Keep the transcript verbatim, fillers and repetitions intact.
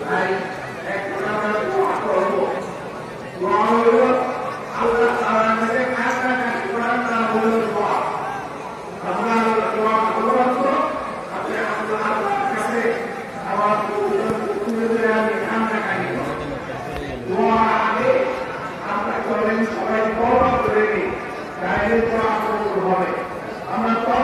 সবাই বড় করে নিই, গাইলে তো আক্রমণ হবে। আমরা